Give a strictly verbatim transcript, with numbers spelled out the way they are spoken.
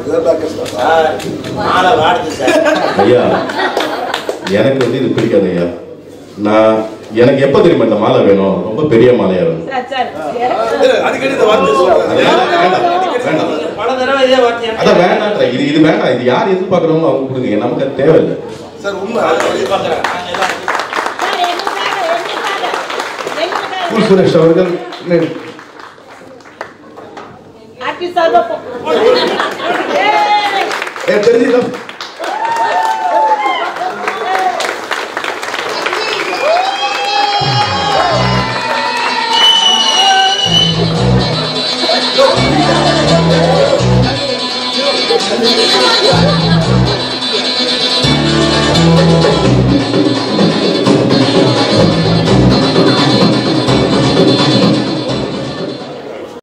மாலை வாடுது சார். ஐயா எனக்கு வந்து இது பிடிக்காது ஐயா. நான் எனக்கு எப்ப தெரியுமா இந்த மாலை வேணும், ரொம்ப பெரிய மாலையா வேணும். அதான் வேண்டாம், இது இது வேண்டாம், இது யார் எதிர்பார்க்கறவங்க அவங்க கொடுங்க, நமக்கு அது தேவையில்லை சார். உண்மை சுரேஷ் அவர்கள் தெரிஞ்சுக்கலாம்.